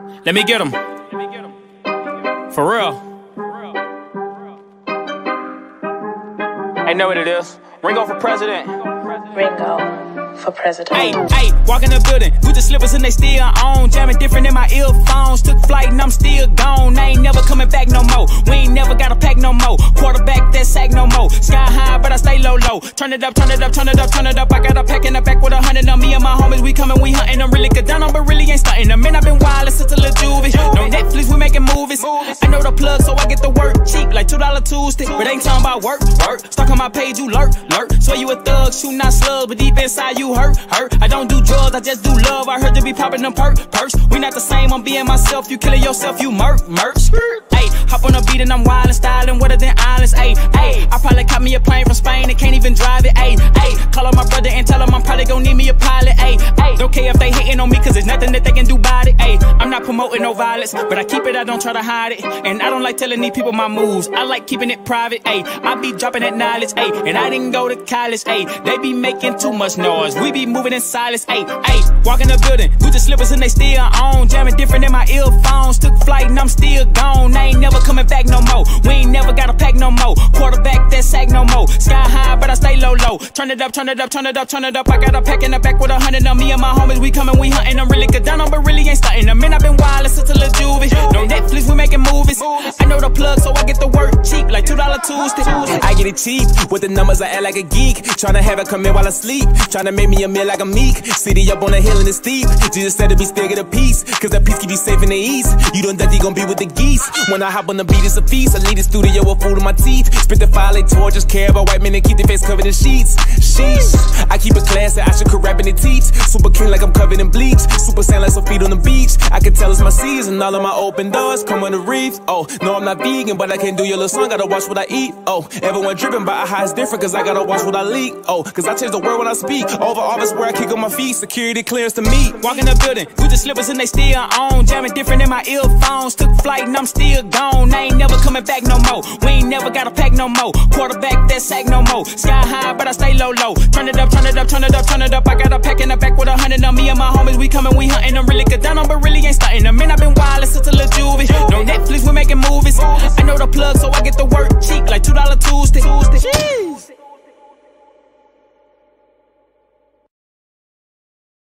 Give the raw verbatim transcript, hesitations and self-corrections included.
Let me get him. For real. I know what it is. Ringo for president. Ringo for president. Hey, hey, walk in the building, Gucci slippers and they still on. Jamming different in my earphones. Took flight and I'm still gone. I ain't never coming back no more. We ain't never got a pack no more. Quarterback that sack no more. Sky high, but I stay low, low. Turn it up, turn it up, turn it up, turn it up. I got a pack in the back with a hundred of me and my homies. We coming, we hunting them. Really good down on, but really ain't stunting them. Man, I been wild since a little juvie. No Netflix, we making movies. I know the plug, so I get the work cheap, like two dollar Tuesday. But ain't talking about work, work. Stuck on my page, you lurk, lurk. Swear you a thug, shooting out slugs, but deep inside you hurt, hurt. I don't do drugs, I just do love. I heard you be popping them perk, perks. We not the same, I'm being myself. You killing yourself, you murk, murk. Hey, hop on the beat and I'm wild and styling, wetter than islands. Hey, hey, I probably caught me a plane from Spain and can't even drive it. Hey, hey, call up my brother and tell him I'm probably gonna need me a pilot. Hey, hey, don't care if they hating on me, cause there's nothing that they can do about it. Hey, I'm not promoting no violence, but I keep it, I don't try to hide it. And I don't like telling these people my moves, I like keeping it private. Hey, I be dropping that knowledge. Hey, and I didn't go to college. Hey, they be making too much noise, we be moving in silence. Hey, hey, walk in the building, Gucci slippers and they still on. Jamming different in my earphones. Took flight and I'm still gone. I ain't never coming back no more. We ain't never got a pack no more. Quarterback that sack no more. Sky high, but I stay low, low. Turn it up, turn it up, turn it up, turn it up. I got a pack in the back with a hundred of me and my homies. We coming, we hunting them. Really good down on, but really ain't stunting them. Man, I been wild since a little juvie. No Netflix, we making movies. I know the plug, so I get the work cheap, like two dollar Tuesday. I get it cheap with the numbers, I act like a geek. Tryna have it come in while I sleep. Tryna make me a meal like a meek. City up on the hill and it's steep. Jesus said to be still get a piece, cause that peace keep you safe in the east. You don't think you gon' be with the geese. When I hop on the beat, it's a feast. I leave the studio with food in my teeth. Spit the fire like torches, care about white men and keep their face covered in sheets. Sheesh, I keep it classy, I should could rap in the teeth. Super king like I'm covered in bleach. Super sand like some feet on the beach. I can tell it's my season, all of my open doors come on the reef. Oh, no, I'm not vegan, but I can't do your little song. Gotta watch what I eat. Oh, everyone dripping, but how it's different, cause I gotta watch what I leak. Oh, cause I change the word when I speak. Over office where I kick on my feet. Security clearance to me. Walk in the building, Gucci slippers and they still on. Jamming different in my earphones. Took flight and I'm still gone. I ain't never coming back no more. We ain't never got a pack no more. Quarterback that sack no more. Sky high, but I stay low, low. Turn it up, turn it up, turn it up, turn it up. I got a pack in the back with a hundred of me and my homies. We coming, we hunting them. Really good down on, but really ain't stunting them. Man, I been wild since a little juvie. No Netflix, we making movies. I know the plug, so I get the work cheap, like two dollar Tuesday.